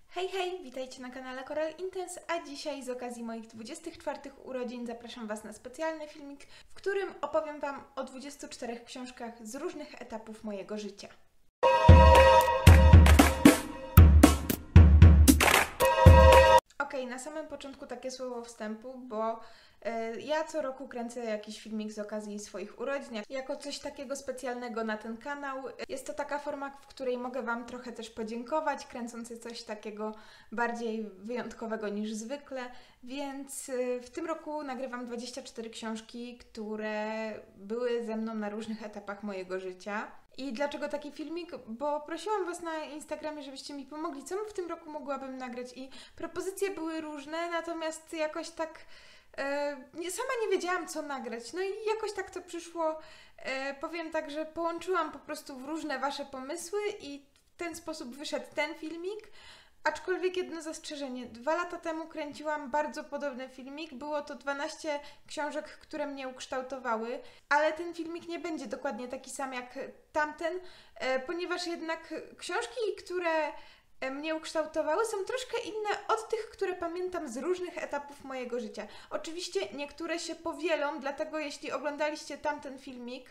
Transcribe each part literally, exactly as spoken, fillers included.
Hej, hej, witajcie na kanale Coral Intense, a dzisiaj z okazji moich dwudziestych czwartych urodzin zapraszam Was na specjalny filmik, w którym opowiem Wam o dwudziestu czterech książkach z różnych etapów mojego życia. Ok, na samym początku takie słowo wstępu, bo y, ja co roku kręcę jakiś filmik z okazji swoich urodzin, jako coś takiego specjalnego na ten kanał. Jest to taka forma, w której mogę Wam trochę też podziękować, kręcąc coś takiego bardziej wyjątkowego niż zwykle, więc y, w tym roku nagrywam dwadzieścia cztery książki, które były ze mną na różnych etapach mojego życia. I dlaczego taki filmik? Bo prosiłam Was na Instagramie, żebyście mi pomogli, co w tym roku mogłabym nagrać i propozycje były różne, natomiast jakoś tak e, nie, sama nie wiedziałam, co nagrać. No i jakoś tak to przyszło, e, powiem tak, że połączyłam po prostu w różne Wasze pomysły i w ten sposób wyszedł ten filmik. Aczkolwiek jedno zastrzeżenie. Dwa lata temu kręciłam bardzo podobny filmik. Było to dwanaście książek, które mnie ukształtowały, ale ten filmik nie będzie dokładnie taki sam jak tamten, ponieważ jednak książki, które mnie ukształtowały, są troszkę inne od tych, które pamiętam z różnych etapów mojego życia. Oczywiście niektóre się powielą, dlatego jeśli oglądaliście tamten filmik,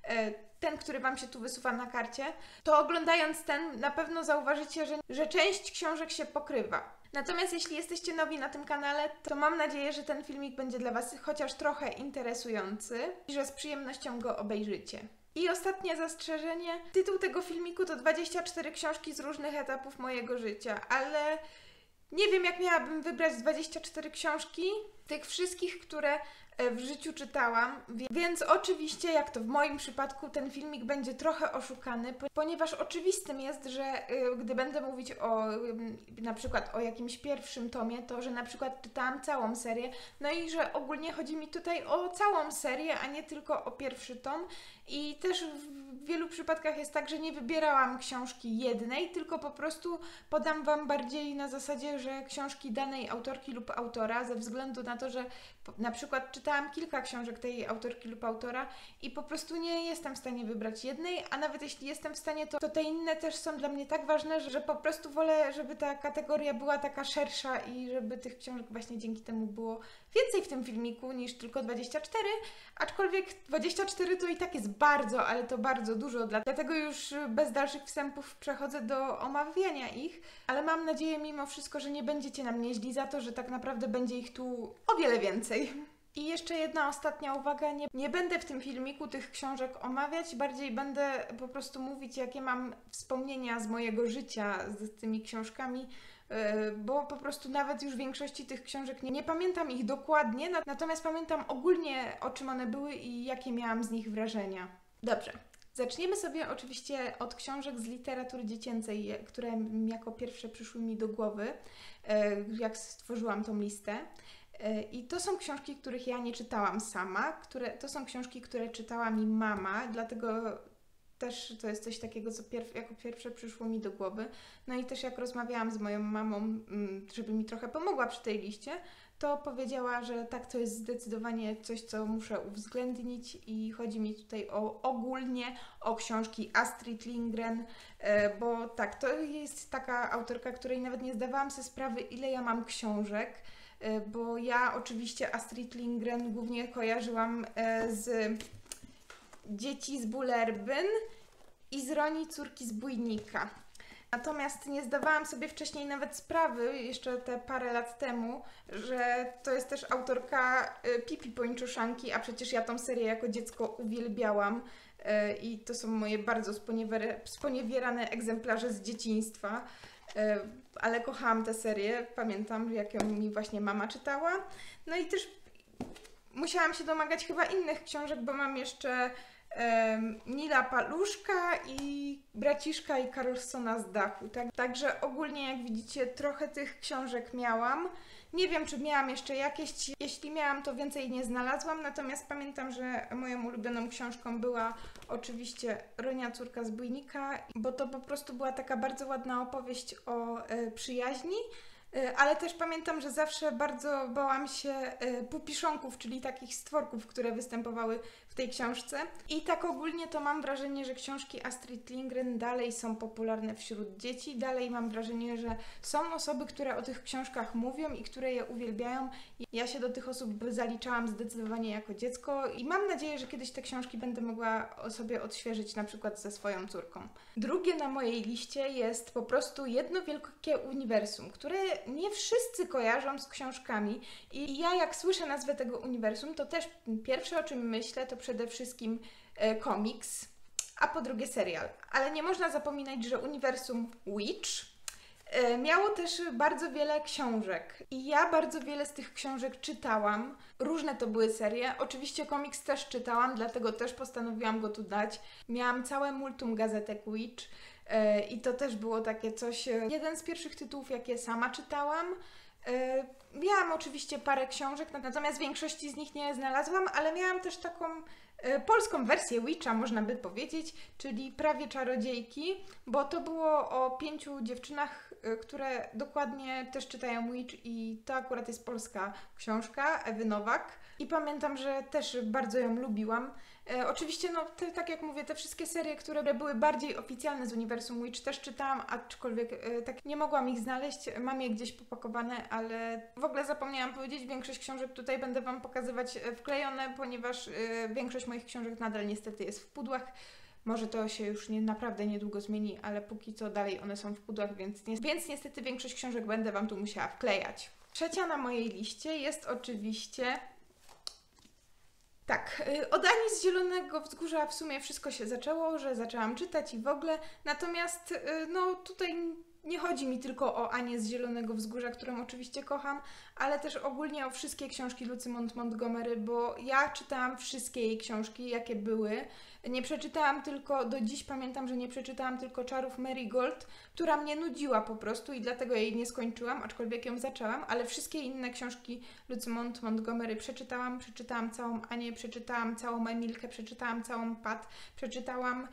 ten, który Wam się tu wysuwa na karcie, to oglądając ten na pewno zauważycie, że, że część książek się pokrywa. Natomiast jeśli jesteście nowi na tym kanale, to mam nadzieję, że ten filmik będzie dla Was chociaż trochę interesujący i że z przyjemnością go obejrzycie. I ostatnie zastrzeżenie. Tytuł tego filmiku to dwadzieścia cztery książki z różnych etapów mojego życia, ale nie wiem, jak miałabym wybrać dwadzieścia cztery książki, tych wszystkich, które w życiu czytałam, więc oczywiście, jak to w moim przypadku, ten filmik będzie trochę oszukany, ponieważ oczywistym jest, że gdy będę mówić o na przykład o jakimś pierwszym tomie, to że na przykład czytałam całą serię, no i że ogólnie chodzi mi tutaj o całą serię, a nie tylko o pierwszy tom. I też w wielu przypadkach jest tak, że nie wybierałam książki jednej, tylko po prostu podam Wam bardziej na zasadzie, że książki danej autorki lub autora, ze względu na to, że na przykład czytałam kilka książek tej autorki lub autora i po prostu nie jestem w stanie wybrać jednej, a nawet jeśli jestem w stanie, to, to te inne też są dla mnie tak ważne, że, że po prostu wolę, żeby ta kategoria była taka szersza i żeby tych książek właśnie dzięki temu było więcej w tym filmiku niż tylko dwadzieścia cztery, aczkolwiek dwadzieścia cztery to i tak jest bardzo, ale to bardzo dużo, dlatego już bez dalszych wstępów przechodzę do omawiania ich, ale mam nadzieję mimo wszystko, że nie będziecie na mnie źli za to, że tak naprawdę będzie ich tu o wiele więcej. I jeszcze jedna ostatnia uwaga, nie, nie będę w tym filmiku tych książek omawiać, bardziej będę po prostu mówić, jakie mam wspomnienia z mojego życia z tymi książkami, bo po prostu nawet już większości tych książek nie, nie pamiętam ich dokładnie, natomiast pamiętam ogólnie, o czym one były i jakie miałam z nich wrażenia. Dobrze. Zaczniemy sobie oczywiście od książek z literatury dziecięcej, które jako pierwsze przyszły mi do głowy, jak stworzyłam tą listę. I to są książki, których ja nie czytałam sama, które, to są książki, które czytała mi mama, dlatego też to jest coś takiego, co pierw, jako pierwsze przyszło mi do głowy. No i też jak rozmawiałam z moją mamą, żeby mi trochę pomogła przy tej liście, to powiedziała, że tak, to jest zdecydowanie coś, co muszę uwzględnić i chodzi mi tutaj o, ogólnie o książki Astrid Lindgren, bo tak, to jest taka autorka, której nawet nie zdawałam sobie sprawy, ile ja mam książek, bo ja oczywiście Astrid Lindgren głównie kojarzyłam z Dzieci z Bullerbyn i z Roni, córki z Bójnika. Natomiast nie zdawałam sobie wcześniej nawet sprawy, jeszcze te parę lat temu, że to jest też autorka Pipi Pończoszanki, a przecież ja tą serię jako dziecko uwielbiałam i to są moje bardzo sponiewierane egzemplarze z dzieciństwa. Ale kochałam tę serię, pamiętam, jak ją mi właśnie mama czytała. No i też musiałam się domagać chyba innych książek, bo mam jeszcze um, Nila Paluszka i Braciszka i Carlsona z dachu. Tak? Także ogólnie, jak widzicie, trochę tych książek miałam. Nie wiem, czy miałam jeszcze jakieś, jeśli miałam, to więcej nie znalazłam, natomiast pamiętam, że moją ulubioną książką była oczywiście Ronia, córka z Bójnika, bo to po prostu była taka bardzo ładna opowieść o e, przyjaźni, e, ale też pamiętam, że zawsze bardzo bałam się e, pupiszonków, czyli takich stworków, które występowały w w tej książce. I tak ogólnie to mam wrażenie, że książki Astrid Lindgren dalej są popularne wśród dzieci. Dalej mam wrażenie, że są osoby, które o tych książkach mówią i które je uwielbiają. Ja się do tych osób zaliczałam zdecydowanie jako dziecko i mam nadzieję, że kiedyś te książki będę mogła sobie odświeżyć na przykład ze swoją córką. Drugie na mojej liście jest po prostu jedno wielkie uniwersum, które nie wszyscy kojarzą z książkami i ja jak słyszę nazwę tego uniwersum, to też pierwsze o czym myślę to przede wszystkim e, komiks, a po drugie serial. Ale nie można zapominać, że uniwersum Witch e, miało też bardzo wiele książek i ja bardzo wiele z tych książek czytałam. Różne to były serie. Oczywiście komiks też czytałam, dlatego też postanowiłam go tu dać. Miałam całe multum gazetek Witch e, i to też było takie coś, e, jeden z pierwszych tytułów, jakie sama czytałam. E, miałam oczywiście parę książek, natomiast większości z nich nie znalazłam, ale miałam też taką e, polską wersję Witcha, można by powiedzieć, czyli prawie czarodziejki, bo to było o pięciu dziewczynach, e, które dokładnie też czytają Witch i to akurat jest polska książka Ewy Nowak i pamiętam, że też bardzo ją lubiłam. E, oczywiście, no te, tak jak mówię, te wszystkie serie, które były bardziej oficjalne z uniwersum Witch też czytałam, aczkolwiek e, tak nie mogłam ich znaleźć, mam je gdzieś popakowane, ale w ogóle zapomniałam powiedzieć, większość książek tutaj będę Wam pokazywać wklejone, ponieważ e, większość moich książek nadal niestety jest w pudłach. Może to się już nie, naprawdę niedługo zmieni, ale póki co dalej one są w pudłach, więc, ni więc niestety większość książek będę Wam tu musiała wklejać. Trzecia na mojej liście jest oczywiście... Tak, od Ani z Zielonego Wzgórza w sumie wszystko się zaczęło, że zaczęłam czytać i w ogóle, natomiast no tutaj nie chodzi mi tylko o Anię z Zielonego Wzgórza, którą oczywiście kocham, ale też ogólnie o wszystkie książki Lucy Maud Montgomery, bo ja czytałam wszystkie jej książki, jakie były. Nie przeczytałam tylko, do dziś pamiętam, że nie przeczytałam tylko Czarów Marigold, która mnie nudziła po prostu i dlatego jej nie skończyłam, aczkolwiek ją zaczęłam, ale wszystkie inne książki Lucy Maud Montgomery przeczytałam, przeczytałam całą Anię, przeczytałam całą Emilkę, przeczytałam całą Pat, przeczytałam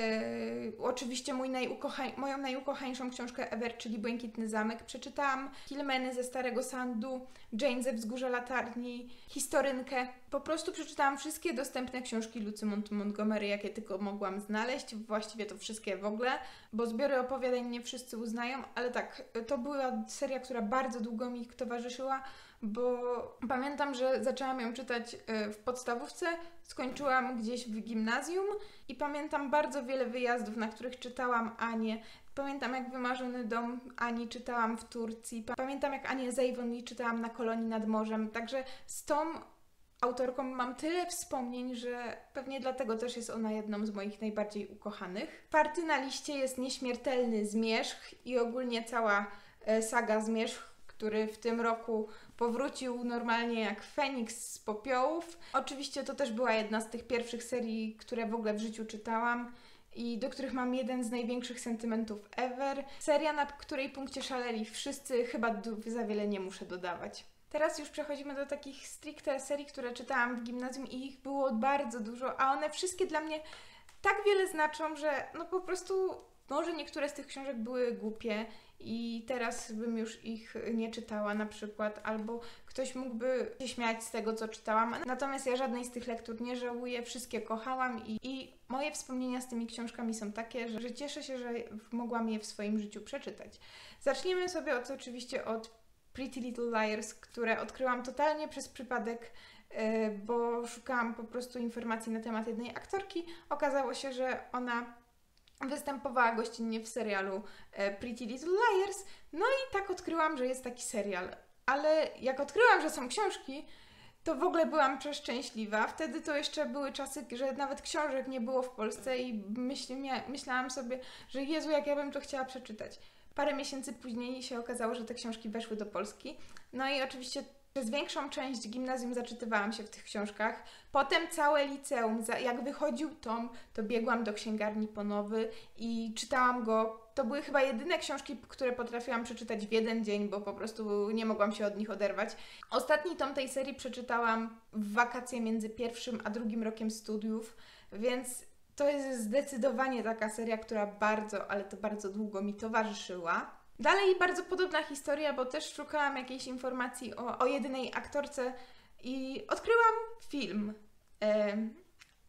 Yy, oczywiście mój najukochań, moją najukochańszą książkę ever, czyli Błękitny Zamek. Przeczytałam Kilmeny ze Starego Sandu, Jane ze Wzgórza Latarni, Historynkę. Po prostu przeczytałam wszystkie dostępne książki Lucy Maud Montgomery, jakie tylko mogłam znaleźć. Właściwie to wszystkie w ogóle, bo zbiory opowiadań nie wszyscy uznają, ale tak, to była seria, która bardzo długo mi towarzyszyła, bo pamiętam, że zaczęłam ją czytać w podstawówce, skończyłam gdzieś w gimnazjum i pamiętam bardzo wiele wyjazdów, na których czytałam Anię. Pamiętam, jak Wymarzony dom Ani czytałam w Turcji. Pamiętam, jak Anię Zejwon czytałam na kolonii nad morzem. Także z tą autorką mam tyle wspomnień, że pewnie dlatego też jest ona jedną z moich najbardziej ukochanych. Czwarty na liście jest Nieśmiertelny Zmierzch i ogólnie cała saga Zmierzch, który w tym roku powrócił normalnie jak Feniks z popiołów. Oczywiście to też była jedna z tych pierwszych serii, które w ogóle w życiu czytałam i do których mam jeden z największych sentymentów ever. Seria, na której punkcie szaleli wszyscy, chyba za wiele nie muszę dodawać. Teraz już przechodzimy do takich stricte serii, które czytałam w gimnazjum i ich było bardzo dużo, a one wszystkie dla mnie tak wiele znaczą, że no po prostu może niektóre z tych książek były głupie i teraz bym już ich nie czytała na przykład, albo ktoś mógłby się śmiać z tego, co czytałam. Natomiast ja żadnej z tych lektur nie żałuję, wszystkie kochałam i, i moje wspomnienia z tymi książkami są takie, że, że cieszę się, że mogłam je w swoim życiu przeczytać. Zaczniemy sobie od, oczywiście od Pretty Little Liars, które odkryłam totalnie przez przypadek, yy, bo szukałam po prostu informacji na temat jednej aktorki. Okazało się, że ona występowała gościnnie w serialu Pretty Little Liars, no i tak odkryłam, że jest taki serial. Ale jak odkryłam, że są książki, to w ogóle byłam przeszczęśliwa. Wtedy to jeszcze były czasy, że nawet książek nie było w Polsce i myśl, myślałam sobie, że Jezu, jak ja bym to chciała przeczytać. Parę miesięcy później się okazało, że te książki weszły do Polski. No i oczywiście przez większą część gimnazjum zaczytywałam się w tych książkach. Potem całe liceum, jak wychodził tom, to biegłam do księgarni po nowy i czytałam go. To były chyba jedyne książki, które potrafiłam przeczytać w jeden dzień, bo po prostu nie mogłam się od nich oderwać. Ostatni tom tej serii przeczytałam w wakacje między pierwszym a drugim rokiem studiów, więc to jest zdecydowanie taka seria, która bardzo, ale to bardzo długo mi towarzyszyła. Dalej bardzo podobna historia, bo też szukałam jakiejś informacji o, o jedynej aktorce i odkryłam film. E,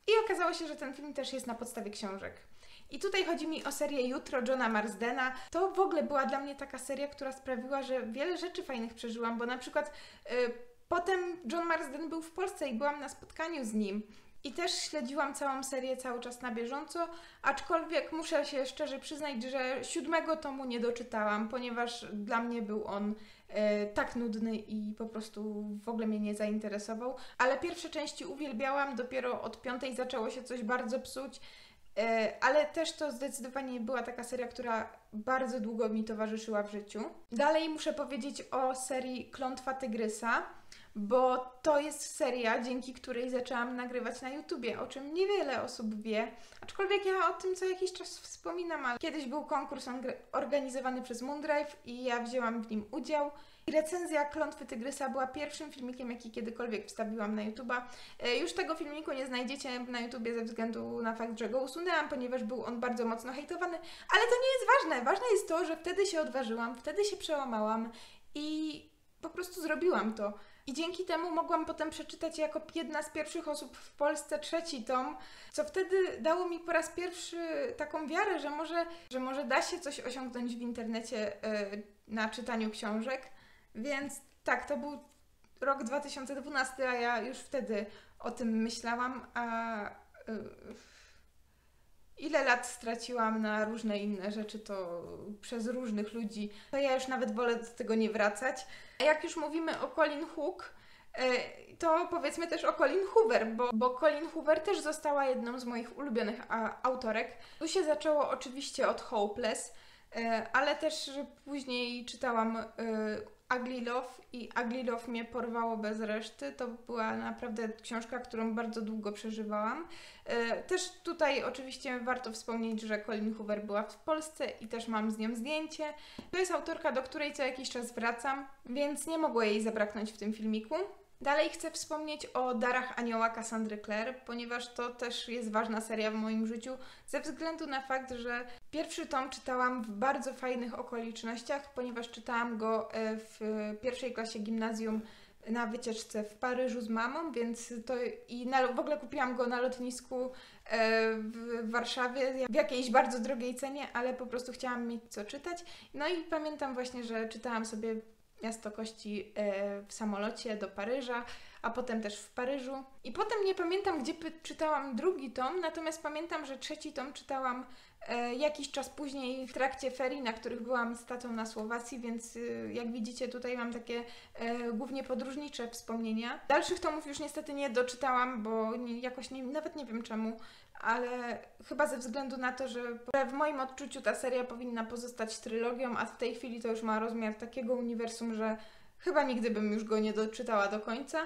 I okazało się, że ten film też jest na podstawie książek. I tutaj chodzi mi o serię Jutro Johna Marstena. To w ogóle była dla mnie taka seria, która sprawiła, że wiele rzeczy fajnych przeżyłam, bo na przykład yy, potem John Marsden był w Polsce i byłam na spotkaniu z nim. I też śledziłam całą serię cały czas na bieżąco, aczkolwiek muszę się szczerze przyznać, że siódmego tomu nie doczytałam, ponieważ dla mnie był on e, tak nudny i po prostu w ogóle mnie nie zainteresował. Ale pierwsze części uwielbiałam, dopiero od piątej zaczęło się coś bardzo psuć, e, ale też to zdecydowanie była taka seria, która bardzo długo mi towarzyszyła w życiu. Dalej muszę powiedzieć o serii Klątwa Tygrysa, bo to jest seria, dzięki której zaczęłam nagrywać na YouTubie, o czym niewiele osób wie, aczkolwiek ja o tym co jakiś czas wspominam, ale kiedyś był konkurs organizowany przez Moondrive i ja wzięłam w nim udział. I recenzja Klątwy Tygrysa była pierwszym filmikiem, jaki kiedykolwiek wstawiłam na YouTuba. Już tego filmiku nie znajdziecie na YouTubie ze względu na fakt, że go usunęłam, ponieważ był on bardzo mocno hejtowany, ale to nie jest ważne. Ważne jest to, że wtedy się odważyłam, wtedy się przełamałam i po prostu zrobiłam to. I dzięki temu mogłam potem przeczytać jako jedna z pierwszych osób w Polsce trzeci tom, co wtedy dało mi po raz pierwszy taką wiarę, że może, że może da się coś osiągnąć w internecie yy, na czytaniu książek. Więc tak, to był rok dwa tysiące dwunasty, a ja już wtedy o tym myślałam, a yy, ile lat straciłam na różne inne rzeczy, to przez różnych ludzi, to ja już nawet wolę do tego nie wracać. A jak już mówimy o Colleen Hook, to powiedzmy też o Colleen Hoover, bo, bo Colleen Hoover też została jedną z moich ulubionych a, autorek. Tu się zaczęło oczywiście od Hopeless, ale też później czytałam Ugly Love i Ugly Love mnie porwało bez reszty. To była naprawdę książka, którą bardzo długo przeżywałam. Też tutaj oczywiście warto wspomnieć, że Colleen Hoover była w Polsce i też mam z nią zdjęcie. To jest autorka, do której co jakiś czas wracam, więc nie mogło jej zabraknąć w tym filmiku. Dalej chcę wspomnieć o Darach Anioła Cassandry Clare, ponieważ to też jest ważna seria w moim życiu, ze względu na fakt, że pierwszy tom czytałam w bardzo fajnych okolicznościach, ponieważ czytałam go w pierwszej klasie gimnazjum na wycieczce w Paryżu z mamą, więc to i na, w ogóle kupiłam go na lotnisku w Warszawie w jakiejś bardzo drogiej cenie, ale po prostu chciałam mieć co czytać. No i pamiętam właśnie, że czytałam sobie Miasto Kości w samolocie do Paryża, a potem też w Paryżu. I potem nie pamiętam, gdzie czytałam drugi tom, natomiast pamiętam, że trzeci tom czytałam e, jakiś czas później w trakcie ferii, na których byłam z tatą na Słowacji, więc e, jak widzicie tutaj mam takie e, głównie podróżnicze wspomnienia. Dalszych tomów już niestety nie doczytałam, bo nie, jakoś nie, nawet nie wiem czemu, ale chyba ze względu na to, że w moim odczuciu ta seria powinna pozostać trylogią, a w tej chwili to już ma rozmiar takiego uniwersum, że chyba nigdy bym już go nie doczytała do końca,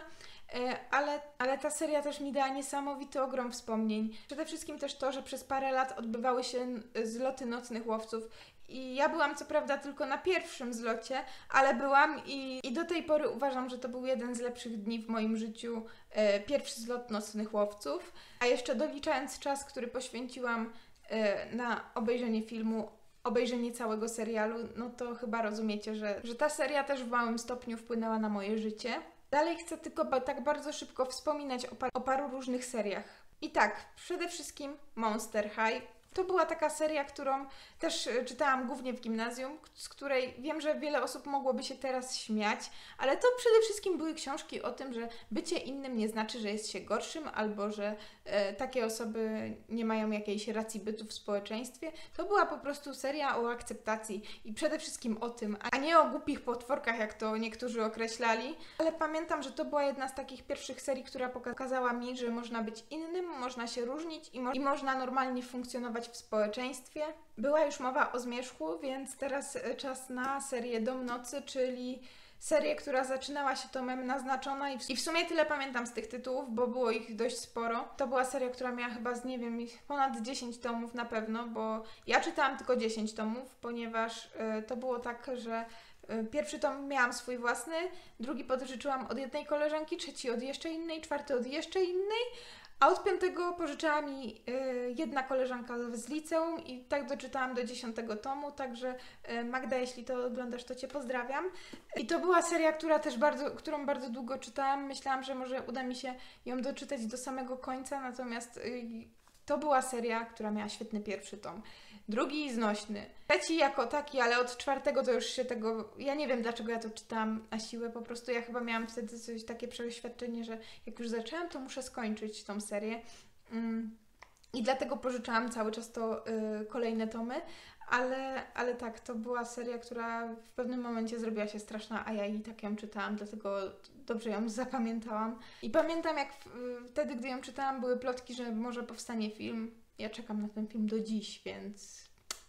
ale, ale ta seria też mi dała niesamowity ogrom wspomnień. Przede wszystkim też to, że przez parę lat odbywały się zloty Nocnych Łowców i ja byłam co prawda tylko na pierwszym zlocie, ale byłam i, i do tej pory uważam, że to był jeden z lepszych dni w moim życiu, e, pierwszy zlot Nocnych Łowców, a jeszcze doliczając czas, który poświęciłam e, na obejrzenie filmu, obejrzenie całego serialu, no to chyba rozumiecie, że, że ta seria też w małym stopniu wpłynęła na moje życie. Dalej chcę tylko ba- tak bardzo szybko wspominać o, par- o paru różnych seriach. I tak, przede wszystkim Monster High. To była taka seria, którą też czytałam głównie w gimnazjum, z której wiem, że wiele osób mogłoby się teraz śmiać, ale to przede wszystkim były książki o tym, że bycie innym nie znaczy, że jest się gorszym, albo że e, takie osoby nie mają jakiejś racji bytu w społeczeństwie. To była po prostu seria o akceptacji i przede wszystkim o tym, a nie o głupich potworkach, jak to niektórzy określali. Ale pamiętam, że to była jedna z takich pierwszych serii, która pokazała mi, że można być innym, można się różnić i, mo- i można normalnie funkcjonować w społeczeństwie. Była już mowa o zmierzchu, więc teraz czas na serię Dom Nocy, czyli serię, która zaczynała się tomem Naznaczona i w, i w sumie tyle pamiętam z tych tytułów, bo było ich dość sporo. To była seria, która miała chyba z, nie wiem, ponad dziesięć tomów na pewno, bo ja czytałam tylko dziesięć tomów, ponieważ y, to było tak, że y, pierwszy tom miałam swój własny, drugi pożyczyłam od jednej koleżanki, trzeci od jeszcze innej, czwarty od jeszcze innej, A od piątego pożyczyła mi y, jedna koleżanka z liceum i tak doczytałam do dziesiątego tomu, także y, Magda, jeśli to oglądasz, to Cię pozdrawiam. I to była seria, która też bardzo, którą bardzo długo czytałam. Myślałam, że może uda mi się ją doczytać do samego końca, natomiast y, to była seria, która miała świetny pierwszy tom. Drugi znośny. Trzeci jako taki, ale od czwartego to już się tego... Ja nie wiem, dlaczego ja to czytałam na siłę, po prostu ja chyba miałam wtedy coś takie przeświadczenie, że jak już zaczęłam, to muszę skończyć tą serię. Mm. I dlatego pożyczałam cały czas to y, kolejne tomy, ale, ale tak, to była seria, która w pewnym momencie zrobiła się straszna, a ja i tak ją czytałam, dlatego dobrze ją zapamiętałam. I pamiętam, jak w, y, wtedy, gdy ją czytałam, były plotki, że może powstanie film. Ja czekam na ten film do dziś, więc...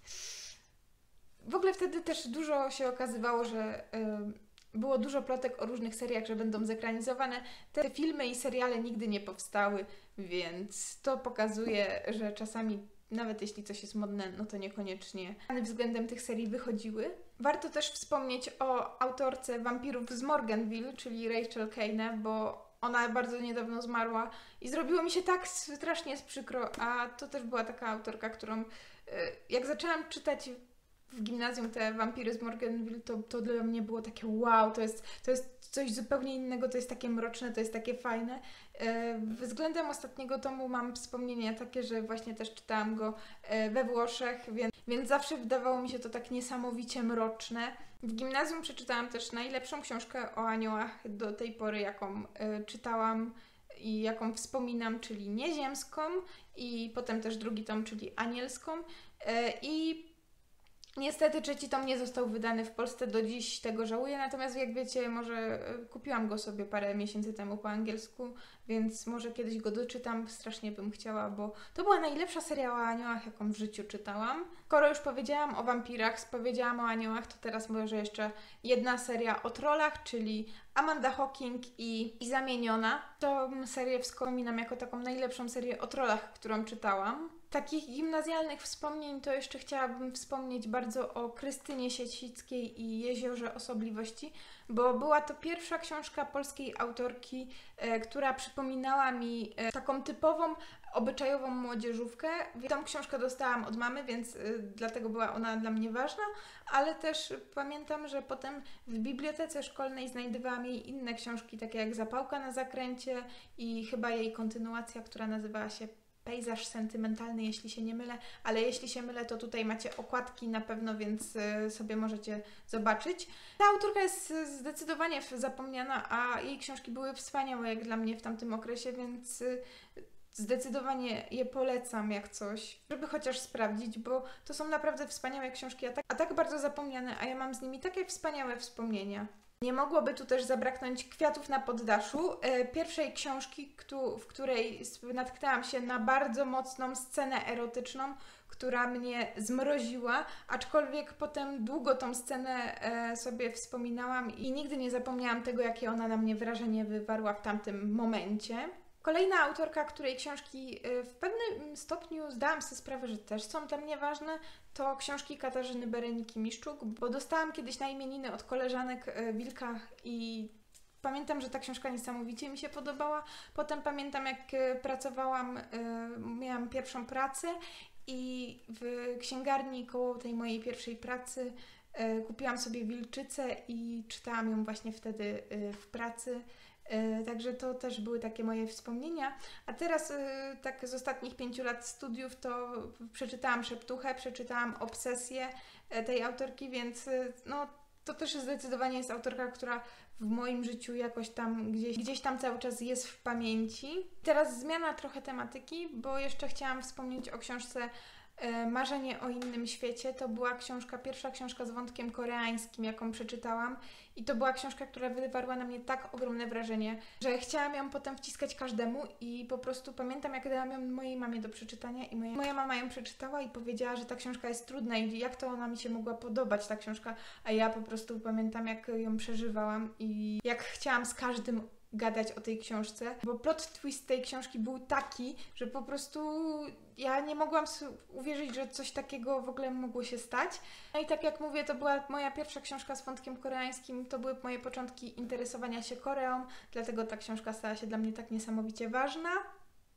W ogóle wtedy też dużo się okazywało, że y, było dużo plotek o różnych seriach, że będą zekranizowane. Te filmy i seriale nigdy nie powstały, więc to pokazuje, że czasami, nawet jeśli coś jest modne, no to niekoniecznie względem tych serii wychodziły. Warto też wspomnieć o autorce Wampirów z Morganville, czyli Rachel Kane, bo ona bardzo niedawno zmarła i zrobiło mi się tak strasznie przykro, a to też była taka autorka, którą jak zaczęłam czytać w gimnazjum te Wampiry z Morganville, to, to dla mnie było takie wow, to jest, to jest coś zupełnie innego, to jest takie mroczne, to jest takie fajne. Względem ostatniego tomu mam wspomnienia takie, że właśnie też czytałam go we Włoszech, więc, więc zawsze wydawało mi się to tak niesamowicie mroczne. W gimnazjum przeczytałam też najlepszą książkę o aniołach do tej pory, jaką y, czytałam i jaką wspominam, czyli Nieziemską, i potem też drugi tom, czyli Anielską. Y, I niestety trzeci tom nie został wydany w Polsce, do dziś tego żałuję, natomiast jak wiecie, może kupiłam go sobie parę miesięcy temu po angielsku, więc może kiedyś go doczytam, strasznie bym chciała, bo to była najlepsza seria o aniołach, jaką w życiu czytałam. Skoro już powiedziałam o wampirach, powiedziałam o aniołach, to teraz może jeszcze jedna seria o trollach, czyli Amanda Hawking i, i Zamieniona. Tą serię wspominam jako taką najlepszą serię o trollach, którą czytałam. Takich gimnazjalnych wspomnień to jeszcze chciałabym wspomnieć bardzo o Krystynie Siecickiej i Jeziorze Osobliwości, bo była to pierwsza książka polskiej autorki, e, która przypominała mi e, taką typową, obyczajową młodzieżówkę. Tą książkę dostałam od mamy, więc e, dlatego była ona dla mnie ważna, ale też pamiętam, że potem w bibliotece szkolnej znajdowałam jej inne książki, takie jak Zapałka na zakręcie i chyba jej kontynuacja, która nazywała się Pejzaż sentymentalny, jeśli się nie mylę, ale jeśli się mylę, to tutaj macie okładki na pewno, więc sobie możecie zobaczyć. Ta autorka jest zdecydowanie zapomniana, a jej książki były wspaniałe jak dla mnie w tamtym okresie, więc zdecydowanie je polecam jak coś, żeby chociaż sprawdzić, bo to są naprawdę wspaniałe książki, a tak, a tak bardzo zapomniane, a ja mam z nimi takie wspaniałe wspomnienia. Nie mogłoby tu też zabraknąć Kwiatów na poddaszu, pierwszej książki, w której natknęłam się na bardzo mocną scenę erotyczną, która mnie zmroziła, aczkolwiek potem długo tą scenę sobie wspominałam i nigdy nie zapomniałam tego, jakie ona na mnie wrażenie wywarła w tamtym momencie. Kolejna autorka, której książki w pewnym stopniu zdałam sobie sprawę, że też są dla mnie ważne, to książki Katarzyny Bereniki-Miszczuk, bo dostałam kiedyś na imieniny od koleżanek Wilka i pamiętam, że ta książka niesamowicie mi się podobała. Potem pamiętam, jak pracowałam, miałam pierwszą pracę i w księgarni koło tej mojej pierwszej pracy kupiłam sobie Wilczycę i czytałam ją właśnie wtedy w pracy. Także to też były takie moje wspomnienia. A teraz tak z ostatnich pięciu lat studiów to przeczytałam Szeptuchę, przeczytałam Obsesję tej autorki, więc no to też zdecydowanie jest autorka, która w moim życiu jakoś tam gdzieś, gdzieś tam cały czas jest w pamięci. Teraz zmiana trochę tematyki, bo jeszcze chciałam wspomnieć o książce Marzenie o innym świecie. To była książka, pierwsza książka z wątkiem koreańskim, jaką przeczytałam i to była książka, która wywarła na mnie tak ogromne wrażenie, że chciałam ją potem wciskać każdemu i po prostu pamiętam, jak dałam ją mojej mamie do przeczytania i moja, moja mama ją przeczytała i powiedziała, że ta książka jest trudna i jak to ona mi się mogła podobać, ta książka, a ja po prostu pamiętam, jak ją przeżywałam i jak chciałam z każdym gadać o tej książce, bo plot twist tej książki był taki, że po prostu ja nie mogłam uwierzyć, że coś takiego w ogóle mogło się stać. No i tak jak mówię, to była moja pierwsza książka z wątkiem koreańskim, to były moje początki interesowania się Koreą, dlatego ta książka stała się dla mnie tak niesamowicie ważna.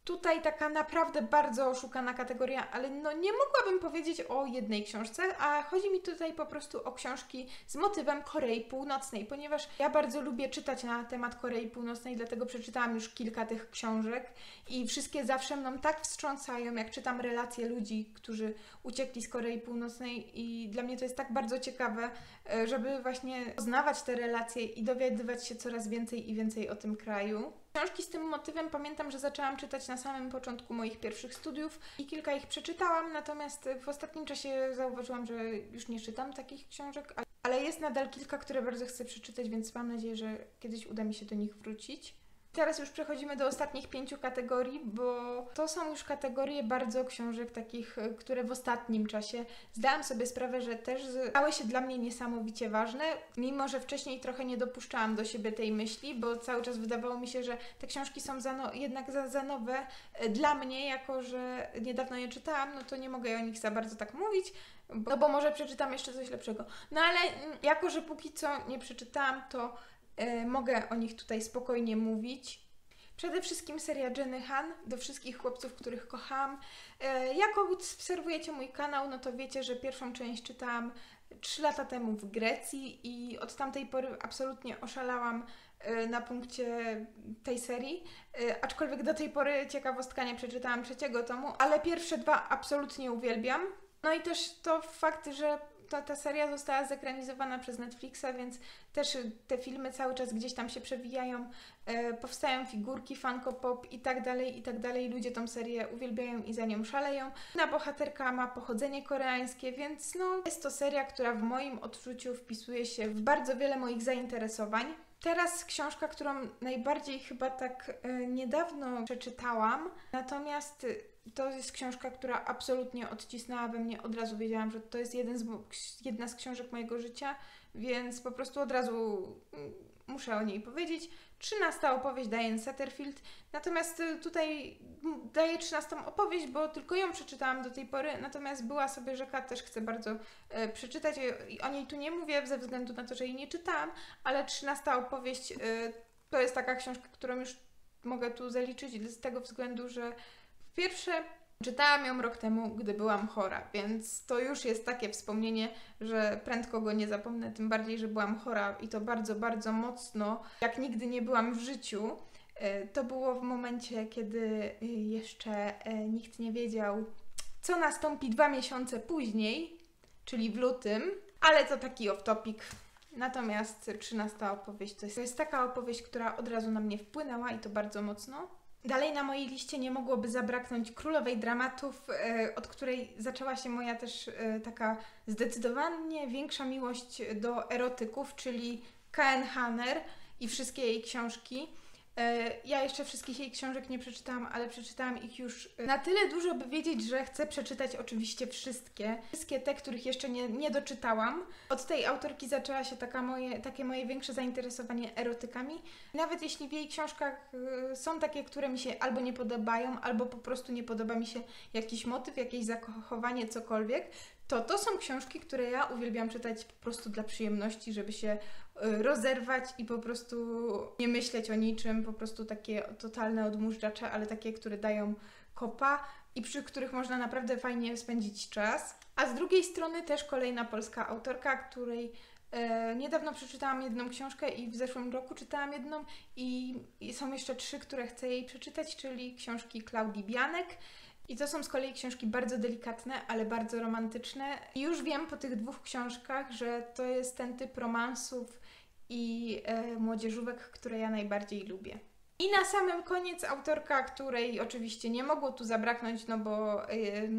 Tutaj taka naprawdę bardzo oszukana kategoria, ale no nie mogłabym powiedzieć o jednej książce, a chodzi mi tutaj po prostu o książki z motywem Korei Północnej, ponieważ ja bardzo lubię czytać na temat Korei Północnej, dlatego przeczytałam już kilka tych książek i wszystkie zawsze mną tak wstrząsają, jak czytam relacje ludzi, którzy uciekli z Korei Północnej i dla mnie to jest tak bardzo ciekawe, żeby właśnie poznawać te relacje i dowiadywać się coraz więcej i więcej o tym kraju. Książki z tym motywem pamiętam, że zaczęłam czytać na samym początku moich pierwszych studiów i kilka ich przeczytałam, natomiast w ostatnim czasie zauważyłam, że już nie czytam takich książek, ale jest nadal kilka, które bardzo chcę przeczytać, więc mam nadzieję, że kiedyś uda mi się do nich wrócić. Teraz już przechodzimy do ostatnich pięciu kategorii, bo to są już kategorie bardzo książek takich, które w ostatnim czasie zdałam sobie sprawę, że też stały się dla mnie niesamowicie ważne, mimo że wcześniej trochę nie dopuszczałam do siebie tej myśli, bo cały czas wydawało mi się, że te książki są za no, jednak za, za nowe dla mnie, jako że niedawno je czytałam, no to nie mogę o nich za bardzo tak mówić, bo, no bo może przeczytam jeszcze coś lepszego. No ale jako, że póki co nie przeczytałam, to mogę o nich tutaj spokojnie mówić. Przede wszystkim seria Jenny Han, do wszystkich chłopców, których kocham. Jak obserwujecie mój kanał, no to wiecie, że pierwszą część czytałam trzy lata temu w Grecji i od tamtej pory absolutnie oszalałam na punkcie tej serii, aczkolwiek do tej pory, ciekawostka, nie przeczytałam trzeciego tomu, ale pierwsze dwa absolutnie uwielbiam. No i też to fakt, że To, ta seria została zekranizowana przez Netflixa, więc też te filmy cały czas gdzieś tam się przewijają, e, powstają figurki, Funko Pop i tak dalej, i tak dalej. Ludzie tą serię uwielbiają i za nią szaleją. Główna bohaterka ma pochodzenie koreańskie, więc no, jest to seria, która w moim odczuciu wpisuje się w bardzo wiele moich zainteresowań. Teraz książka, którą najbardziej chyba tak e, niedawno przeczytałam, natomiast to jest książka, która absolutnie odcisnęła we mnie. Od razu wiedziałam, że to jest jeden z, jedna z książek mojego życia, więc po prostu od razu muszę o niej powiedzieć. Trzynasta opowieść Diane Satterfield. Natomiast tutaj daję trzynastą opowieść, bo tylko ją przeczytałam do tej pory, natomiast Była sobie rzeka też chcę bardzo e, przeczytać i o niej tu nie mówię ze względu na to, że jej nie czytałam, ale trzynasta opowieść e, to jest taka książka, którą już mogę tu zaliczyć z tego względu, że po pierwsze, czytałam ją rok temu, gdy byłam chora, więc to już jest takie wspomnienie, że prędko go nie zapomnę, tym bardziej, że byłam chora i to bardzo, bardzo mocno, jak nigdy nie byłam w życiu. To było w momencie, kiedy jeszcze nikt nie wiedział, co nastąpi dwa miesiące później, czyli w lutym, ale to taki off-topic. Natomiast trzynasta opowieść to jest, to jest taka opowieść, która od razu na mnie wpłynęła i to bardzo mocno. Dalej na mojej liście nie mogłoby zabraknąć Królowej Dramatów, e, od której zaczęła się moja też e, taka zdecydowanie większa miłość do erotyków, czyli K N Hanner i wszystkie jej książki. E, ja jeszcze wszystkich jej książek nie przeczytałam, ale przeczytałam ich już na tyle dużo, by wiedzieć, że chcę przeczytać oczywiście wszystkie. Wszystkie te, których jeszcze nie, nie doczytałam. Od tej autorki zaczęła się taka moje, takie moje większe zainteresowanie erotykami. Nawet jeśli w jej książkach y, są takie, które mi się albo nie podobają, albo po prostu nie podoba mi się jakiś motyw, jakieś zachowanie, cokolwiek, to to są książki, które ja uwielbiam czytać po prostu dla przyjemności, żeby się y, rozerwać i po prostu nie myśleć o niczym, po prostu takie totalne odmóżdżacze, ale takie, które dają kopa i przy których można naprawdę fajnie spędzić czas. A z drugiej strony też kolejna polska autorka, której e, niedawno przeczytałam jedną książkę i w zeszłym roku czytałam jedną i, i są jeszcze trzy, które chcę jej przeczytać, czyli książki Klaudii Bianek. I to są z kolei książki bardzo delikatne, ale bardzo romantyczne. I już wiem po tych dwóch książkach, że to jest ten typ romansów i e, młodzieżówek, które ja najbardziej lubię. I na samym koniec autorka, której oczywiście nie mogło tu zabraknąć, no bo yy,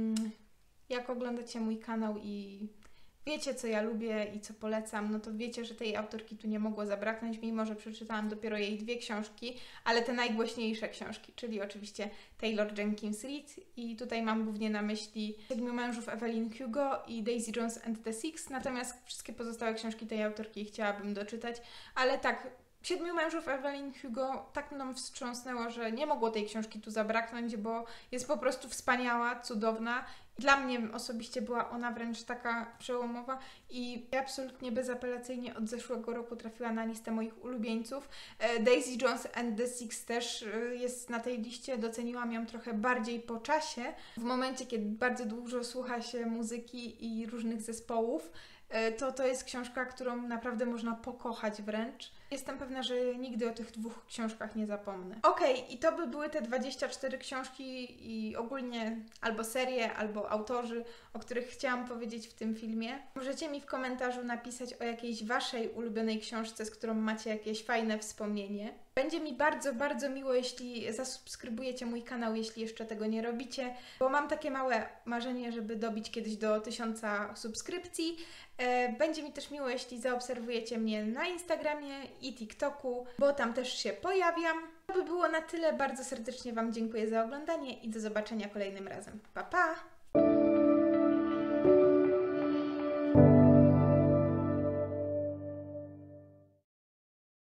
jak oglądacie mój kanał i wiecie, co ja lubię i co polecam, no to wiecie, że tej autorki tu nie mogło zabraknąć, mimo że przeczytałam dopiero jej dwie książki, ale te najgłośniejsze książki, czyli oczywiście Taylor Jenkins Reid i tutaj mam głównie na myśli Siedmiu mężów Evelyn Hugo i Daisy Jones and the Six, natomiast wszystkie pozostałe książki tej autorki chciałabym doczytać, ale tak, Siedmiu mężów Evelyn Hugo tak mną wstrząsnęło, że nie mogło tej książki tu zabraknąć, bo jest po prostu wspaniała, cudowna Dla mnie osobiście była ona wręcz taka przełomowa i absolutnie bezapelacyjnie od zeszłego roku trafiła na listę moich ulubieńców. Daisy Jones and the Six też jest na tej liście, doceniłam ją trochę bardziej po czasie, w momencie, kiedy bardzo dużo słucha się muzyki i różnych zespołów. To to jest książka, którą naprawdę można pokochać wręcz. Jestem pewna, że nigdy o tych dwóch książkach nie zapomnę. Okej, okay, i to by były te dwadzieścia cztery książki i ogólnie albo serie, albo autorzy, o których chciałam powiedzieć w tym filmie. Możecie mi w komentarzu napisać o jakiejś waszej ulubionej książce, z którą macie jakieś fajne wspomnienie. Będzie mi bardzo, bardzo miło, jeśli zasubskrybujecie mój kanał, jeśli jeszcze tego nie robicie, bo mam takie małe marzenie, żeby dobić kiedyś do tysiąca subskrypcji. Będzie mi też miło, jeśli zaobserwujecie mnie na Instagramie i TikToku, bo tam też się pojawiam. To by było na tyle. Bardzo serdecznie Wam dziękuję za oglądanie i do zobaczenia kolejnym razem. Pa, pa!